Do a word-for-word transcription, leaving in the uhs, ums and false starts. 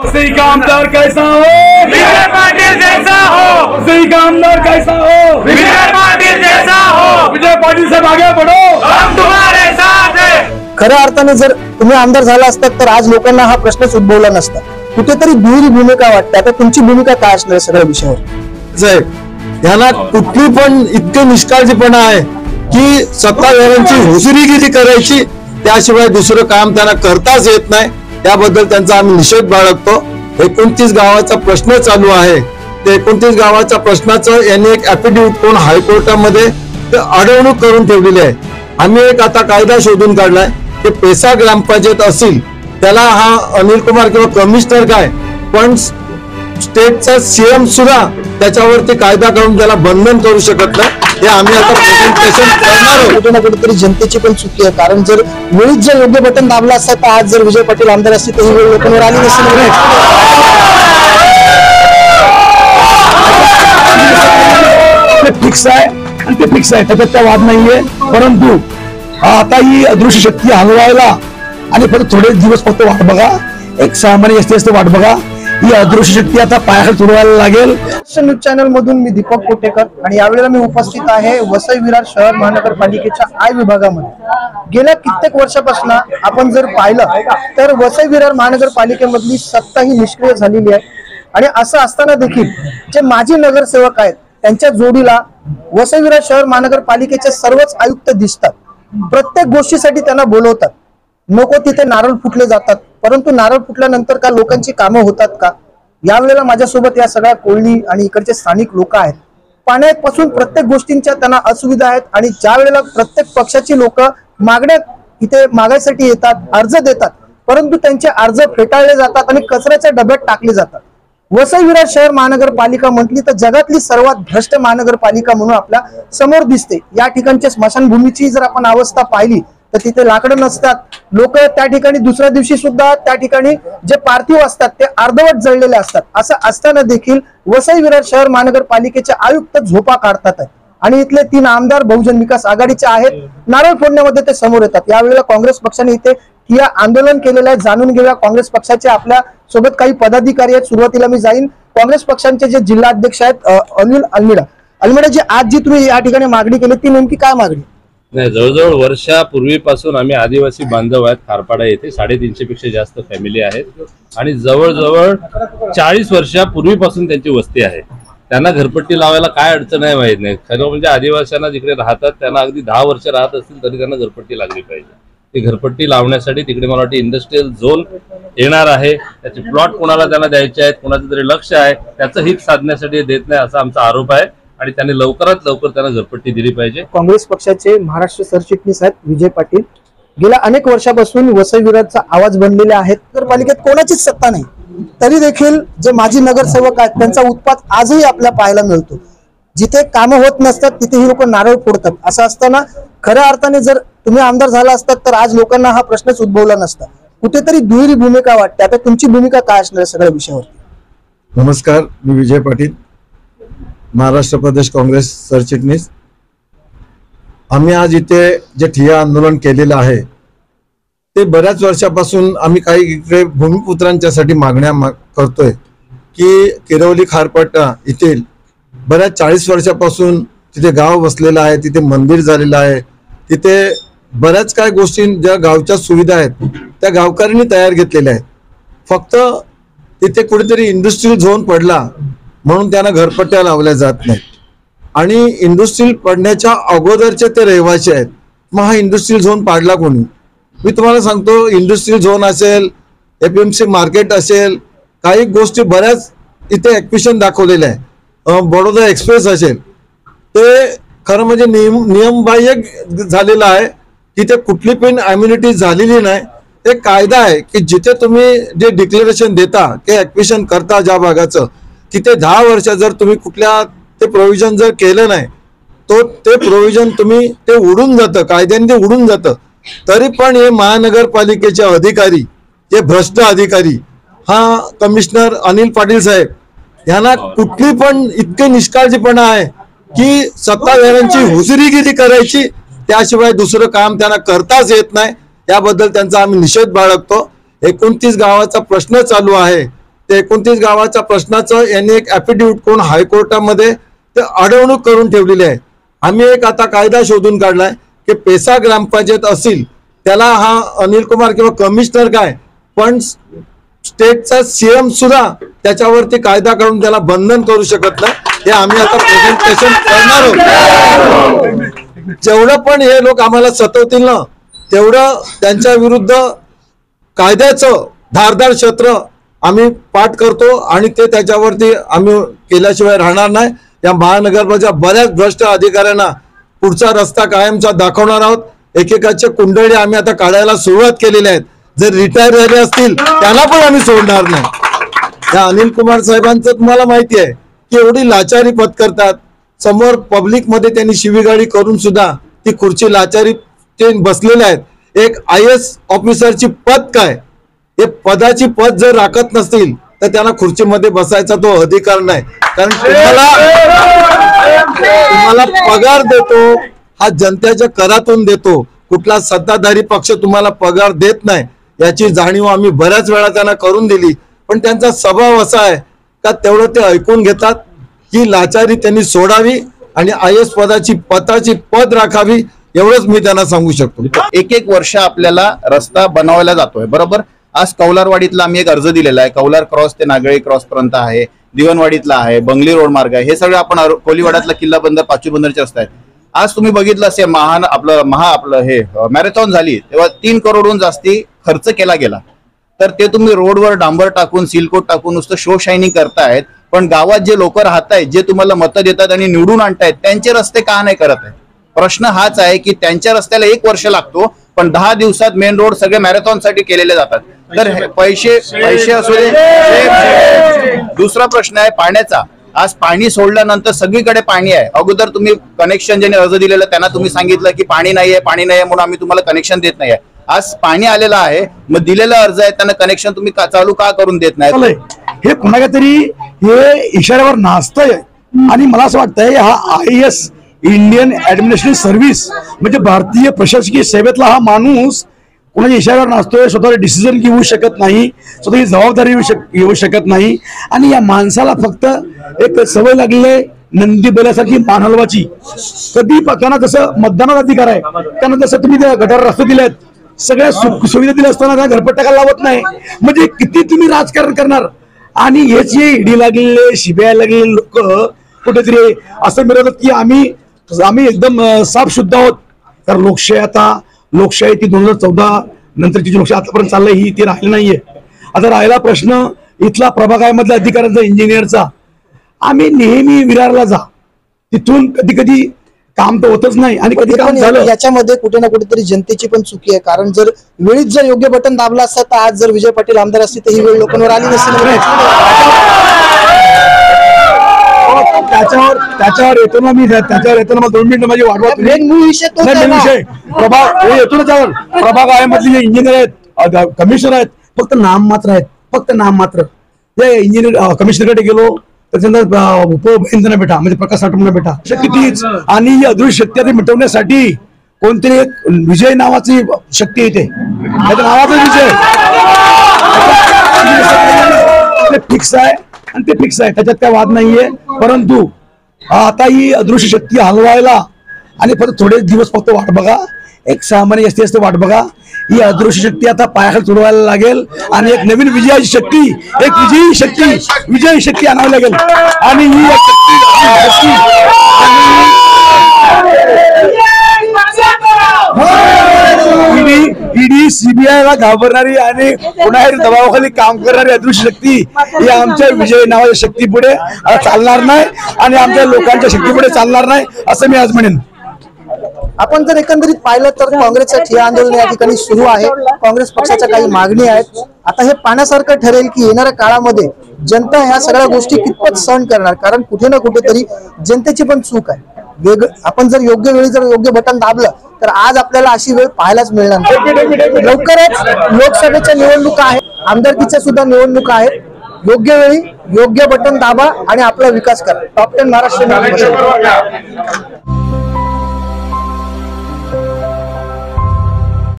सही कामदार कैसा हो, विजय पाटिल जैसा हो। सही कामदार कैसा हो, विजय पाटिल जैसा हो। विजय पाटिल साहेब आगे बढ़ो, हम तुम्हारे साथ हैं। खऱ्या अर्थाने जर तुम्ही आमदार झाला असतात तर आज लोकांना हा प्रश्नच उद्भवला नसता। कुठेतरी दुहेरी भूमिका वाटते। आता तुमची भूमिका काय असणार सगळ्या विषयावर? साहेब यांना कुठली पण इतके निष्काळजीपणा आहे की सत्ताधाऱ्यांची हुजुरीगिरी करायची, त्याशिवाय दुसरं काम त्यांना करताच येत नाही। त्याबद्दल त्यांचा आम्ही निषेध बाळगतो। एकोणतीस गावाचा प्रश्न चालू आहे, ते एकोणतीस गावाच्या प्रश्नाचं यांनी एक ऍफिडेव्हिट करून हायकोर्टामध्ये ते अडवणूक करून ठेवलेली आहे। आम्ही एक आता कायदा शोधून काढलाय की पेसा ग्रामपंचायत असेल त्याला हा अनिल कुमार किंवा कमिशनर काय पण स्टेटचा सीएम सुद्धा त्याच्यावरती कायदा करून त्याला बंधन करू शकत नाही। हे आम्ही आता प्रेझेंटेशन करणार आहोत। कुठे ना कुठेतरी जनतेची पण चुकी आहे, कारण जर मुळीच जर योग्य बटन दाबला असता तर आज जर विजय पाटील आमदार असते तर ही वेळ लोकांवर आली नसती। फिक्स आहे आणि ते फिक्स आहे, त्याच्यात त्या वाद नाहीये। परंतु आता ही अदृश्य शक्ती हलवायला आणि फक्त थोडे दिवस फक्त वाट बघा, एक सामान्य असते असते वाट बघा, ही अदृश्य शक्ती आता पायाखाली तुडवायला लागेल। न्यूज चॅनल मधून मी दीपक कोटेकर आणि यावेळेला मी उपस्थित आहे वसई विरार शहर महानगरपालिकेच्या आय विभागामध्ये। गेल्या कित्येक वर्षापासून आपण जर पाहिलं तर वसई विरार महानगरपालिकेमधली सत्ता ही निष्क्रिय झालेली आहे आणि असं असताना देखील जे माजी नगरसेवक आहेत त्यांच्या जोडीला वसई विरार शहर महानगरपालिकेचे सर्वच आयुक्त दिसतात। प्रत्येक गोष्टीसाठी त्यांना बोलवतात, नको तिथे नारळ फुटले जातात, परंतु नारळ फुटल्यानंतर का लोकांची कामं होतात का? यावेळेला माझ्यासोबत या सगळ्या कोळी आणि इकडचे स्थानिक लोक आहेत। पाण्यापासून प्रत्येक गोष्टींच्या त्यांना असुविधा आहेत आणि ज्या वेळेला प्रत्येक पक्षाची लोक मागण्या इथे मागायसाठी येतात, अर्ज देतात, परंतु त्यांचे अर्ज फेटाळले जातात आणि कचऱ्याच्या डब्यात टाकले जातात। वसई विरार शहर महानगरपालिका म्हटली तर जगातली सर्वात भ्रष्ट महानगरपालिका म्हणून आपल्या समोर दिसते। या ठिकाणच्या स्मशानभूमीची जर आपण अवस्था पाहिली तर तिथे लाकडं नसतात, लोक त्या ठिकाणी दुसऱ्या दिवशी सुद्धा त्या ठिकाणी जे पार्थिव असतात ते अर्धवट जळलेले असतात। असं असताना देखील वसई विरार शहर महानगरपालिकेचे आयुक्त झोपा काढतात आणि इथले तीन आमदार बहुजन विकास आघाडीचे आहेत, नारळ फोडण्यामध्ये ते समोर येतात। यावेळेला काँग्रेस पक्षाने इथे ठिय्या आंदोलन केलेलं आहे। जाणून घेऊया काँग्रेस पक्षाचे आपल्या सोबत काही पदाधिकारी आहेत। सुरुवातीला मी जाईन काँग्रेस पक्षांचे जे जिल्हा अध्यक्ष आहेत अनिल अल्मिडा। अल्मिडा जी आज जी तुम्ही या ठिकाणी मागणी केली ती नेमकी काय मागणी? नाही, जवळजवळ वर्षापूर्वीपासून आम्ही आदिवासी बांधव आहेत खारपाडा येथे, साडेतीनशे पेक्षा जास्त फॅमिली आहेत आणि जवळजवळ चाळीस वर्षापूर्वीपासून त्यांची वस्ती आहे। त्यांना घरपट्टी लावायला काय अडचण आहे माहित नाही। खरं म्हणजे आदिवासींना जिकडे राहतात त्यांना अगदी दहा वर्ष राहत असतील तरी त्यांना घरपट्टी लागली पाहिजे। ती घरपट्टी लावण्यासाठी तिकडे मला वाटतं इंडस्ट्रीयल झोन येणार आहे, त्याचे प्लॉट कोणाला त्यांना द्यायचे आहेत, कोणाचं तरी लक्ष आहे, त्याचं हित साधण्यासाठी देत नाही असा आमचा आरोप आहे आणि त्यांनी लवकरात लवकर त्यांना घरपट्टी दिली पाहिजे। काँग्रेस पक्षाचे महाराष्ट्र सरचिटणीस आहेत विजय पाटील, गेल्या अनेक वर्षापासून वसई विरारचा आवाज बनलेले आहेत। नगरपालिकेत कोणाचीच सत्ता नाही तरी देखील जे माजी नगरसेवक आहेत त्यांचा उत्पात आजही आपल्याला पाहायला मिळतो। जिथे कामं होत नसतात तिथे ही लोक नारळ फोडतात। असं असताना खऱ्या अर्थाने जर तुम्ही आमदार झाला असतात तर आज लोकांना हा प्रश्नच उद्भवला नसता। कुठेतरी दुहेरी भूमिका वाटते। आता तुमची भूमिका काय असणार सगळ्या विषयावर? नमस्कार, मी विजय पाटील, महाराष्ट्र प्रदेश काँग्रेस सरचिटणीस। आम्ही आज इथे जे ठिय्या आंदोलन केलेलं आहे ते बऱ्याच वर्षापासून आम्ही काही इकडे भूमिपुत्रांच्यासाठी मागण्या करतोय की किरवली खारपाटा येथील बऱ्याच चाळीस वर्षापासून तिथे गाव बसलेला आहे, तिथे मंदिर झालेलं आहे, तिथे बऱ्याच काय गोष्टी ज्या गावच्या सुविधा आहेत त्या गावकऱ्यांनी तयार घेतलेल्या आहेत। फक्त तिथे कुठेतरी इंडस्ट्रियल झोन पडला म्हणून त्यांना घरपट्ट्या लावल्या जात नाहीत आणि इंडस्ट्रियल पडण्याच्या अगोदरचे ते रहिवासी आहेत। मग हा इंडस्ट्रियल झोन पाडला कोणी? मी तुम्हाला सांगतो, इंडस्ट्रियल झोन असेल, एपीएमसी मार्केट असेल, काही गोष्टी बऱ्याच इथे ॲक्विशन दाखवलेले आहे, बडोदा एक्सप्रेस असेल, ते खरं म्हणजे नियम नियमबाह्य झालेलं आहे। तिथे कुठली पण ॲम्युनिटी झालेली नाही। एक कायदा आहे की जिथे तुम्ही जे डिक्लेरेशन देता की ॲक्विशन करता ज्या भागाचं, तिथे दहा वर्ष जर तुम्ही कुठल्या ते प्रोव्हिजन जर केलं नाही तो ते प्रोव्हिजन तुम्ही ते उडून जातं, कायद्याने ते उडून जातं। तरी पण हे महानगरपालिकेचे अधिकारी, जे भ्रष्ट अधिकारी, हा कमिशनर अनिल पाटील साहेब, यांना कुठली पण इतके निष्काळजीपणा आहे की सत्ताधाऱ्यांची हुजुरीगिरी करायची, त्याशिवाय दुसरं काम त्यांना करताच येत नाही। याबद्दल त्यांचा आम्ही निषेध बाळगतो। एकोणतीस गावाचा प्रश्न चालू आहे, ते एकोणतीस गावाच्या प्रश्नाचं यांनी एक ऍफिडेव्हिट करून हायकोर्टामध्ये ते अडवणूक करून ठेवलेली आहे. आम्ही एक आता कायदा शोधून काढलाय की पेसा ग्रामपंचायत असेल त्याला हा अनिल कुमार किंवा कमिशनर काय पण स्टेटचा सीएम सुद्धा त्याच्यावरती कायदा काढून त्याला बंधन करू शकत नाही. हे आम्ही आता प्रेझेंटेशन करणार आहोत. जेवढं पण हे लोक आम्हाला सतवतील ना तेवढं त्यांच्या विरुद्ध कायद्याचं धारदार क्षेत्र आम्ही पाठ करतो आणि ते त्याच्यावरती आम्ही केल्याशिवाय राहणार नाही. या महानगरपालिकेच्या बऱ्याच भ्रष्ट अधिकाऱ्यांना पुढचा रस्ता कायमचा दाखवणार आहोत. एकेकाचे कुंडळे आम्ही आता काढायला सुरुवात केलेली आहेत. जर रिटायर झाले असतील त्यांना पण आम्ही सोडणार नाही. या अनिल कुमार साहेबांचं तुम्हाला माहिती आहे की एवढी लाचारी पत्करतात. समोर पब्लिक मध्ये त्यांनी शिवीगाळी करून सुद्धा ती खुर्ची लाचारी ते बसलेले आहेत. एक आय एस ऑफिसरची पद काय हे पदाची पद जर राखत नसतील तर त्यांना खुर्चीमध्ये बसायचा तो अधिकार नाही. कारण तुम्हाला तुम्हाला पगार देतो हा जनतेच्या करातून देतो. कुठला सत्ताधारी पक्ष तुम्हाला पगार देत नाही याची जाणीव आम्ही बऱ्याच वेळा त्यांना करून दिली. पण त्यांचा स्वभाव असा आहे का तेवढं ते ऐकून घेतात. ही लाचारी त्यांनी सोडावी आणि आय एस पदाची पदाची पद राखावी एवढंच मी त्यांना सांगू शकतो. एक एक वर्ष आपल्याला रस्ता बनवायला जातोय बरोबर. आज कौलारवाडीतला आम्ही एक अर्ज दिलेला आहे. कौलार क्रॉस ते नागळी क्रॉस पर्यंत आहे, दिवनवाडीतला आहे, बंगली रोड मार्ग आहे. हे सगळं आपण कोलीवाड्यातला किल्ला बंदर पाचवी बंदरचे रस्ते आहेत. आज तुम्ही बघितलं असे महान आपलं महा आपलं हे मॅरेथॉन झाली तेव्हा तीन करोडहून जास्ती खर्च केला गेला. तर ते तुम्ही रोडवर डांबर टाकून सिलकोट टाकून नुसतं शो शायनिंग करतायत. पण गावात जे लोक राहत आहेत जे तुम्हाला मतं देतात आणि निवडून आणतायत त्यांचे रस्ते का नाही करत आहे. प्रश्न हाच आहे की त्यांच्या रस्त्याला एक वर्ष लागतो पण दहा दिवसात मेन रोड सगळे मॅरेथॉन साठी केलेले जातात. तर पैसे पैसे असू दे. दुसरा प्रश्न आहे पाण्याचा. आज पाणी सोडल्यानंतर सगळीकडे पाणी आहे. अगोदर तुम्ही कनेक्शन ज्यांनी अर्ज दिलेलं त्यांना तुम्ही सांगितलं की पाणी नाहीये पाणी नाहीये म्हणून आम्ही तुम्हाला कनेक्शन देत नाहीये. आज पाणी आलेलं आहे मग दिलेला अर्ज आहे त्यांना कनेक्शन तुम्ही चालू का करून देत नाही. हे कुणाला तरी हे इशाऱ्यावर नाचतंय आणि मला असं वाटतंय हा IAS Indian administrative service म्हणजे भारतीय प्रशासकीय सेवेतला हा माणूस कोणाच्या इशाऱ्यावर नाचतोय. स्वतः डिसिजन घेऊ शकत नाही, स्वतःची जबाबदारी घेऊ शकत नाही. आणि या माणसाला फक्त एक सवय लागलेली आहे नंदी बैलासारखी मान हलवाची. कधी त्यांना जसं मतदानाचा अधिकार आहे त्यांना जसं तुम्ही त्या गटार रस्ते दिलेत सगळ्या सुविधा दिल्या असताना त्या घरपट्ट्या लावत नाही. म्हणजे किती तुम्ही राजकारण करणार. आणि हेच जे ईडी लागलेले सीबीआय लागलेले लोक कुठेतरी असं मिळवतात की आम्ही आम्ही एकदम साफ शुद्ध आहोत. तर लोकशाही आता लोकशाही ती दोन हजार चौदा नंतरची जी लोकशाही आतापर्यंत चाललंय ही ती राहिली नाहीये. आता राहिला प्रश्न इथला प्रभागामधल्या अधिकाऱ्यांचा इंजिनियरचा. आम्ही नेहमी विरारला जा तिथून कधी कधी काम तर होतच नाही आणि कधी काम झालं. याच्यामध्ये कुठे ना कुठेतरी जनतेची पण चुकी आहे. कारण जर वेळीच जर योग्य बटन दाबलं असतं तर आज जर विजय पाटील आमदार असते तर ही वेळ लोकांवर आली नसती. त्याच्यावर त्याच्यावर येतो ना मी त्याच्यावर येतो ना मग दोन मिनिटं माझी वाढवा. मूळ विषय तो विषय प्रभाग येतो ना त्यावर. प्रभाग आहे मधले जे इंजिनियर आहेत कमिशनर आहेत फक्त नाम मात्र आहेत फक्त नाम मात्र. ते इंजिनियर कमिशनरकडे गेलो त्याच्यानंतर उपभयंजना बेटा म्हणजे प्रकाश साठवणा बेटा शक्तीच आणि ही अदृश्य शक्ती ते मिटवण्यासाठी कोणतरी एक विजय नावाची शक्ती येते. त्याच्या नावाचा विजय फिक्स आहे आणि ते फिक्स आहे त्याच्यात काय वाद नाहीये. परंतु आता ही अदृश्य शक्ती हलवायला आणि फक्त थोडे दिवस फक्त वाट बघा. एक सामान्य असते असते वाट बघा. ही अदृश्य शक्ती आता पायाखाली तुडवायला लागेल आणि एक नवीन विजयाची शक्ती एक विजयी शक्ती विजयी शक्ती आणावी लागेल. आणि ही शक्ती ईडी ईडी सीबीआय ला घाबरणारी आणि कुणाही दबावाखाली काम करणारी अदृश्य शक्ती ही आमच्या विजय नावाच्या शक्ती पुढे चालणार नाही आणि आमच्या लोकांच्या शक्ती पुढे चालणार नाही असं मी आज म्हणेन. आपण जर एकंदरीत पाहिलं तर काँग्रेसचं ठिय्या आंदोलन या ठिकाणी सुरू आहे. काँग्रेस पक्षाच्या काही मागणी आहेत. आता हे पाहण्यासारखं ठरेल की येणाऱ्या काळामध्ये जनता ह्या सगळ्या गोष्टी कितपत सहन करणार. कारण कुठे ना कुठेतरी जनतेची पण चूक आहे. वेग आपण जर योग्य वेळी जर योग्य बटन दाबलं तर आज आपल्याला अशी वेळ पाहायलाच मिळणार नाही. लवकरच लोकसभेच्या निवडणुका आहेत, आमदारकीच्या सुद्धा निवडणुका आहेत. योग्य वेळी योग्य बटन दाबा आणि आपला विकास करा. Top ten Maharashtra.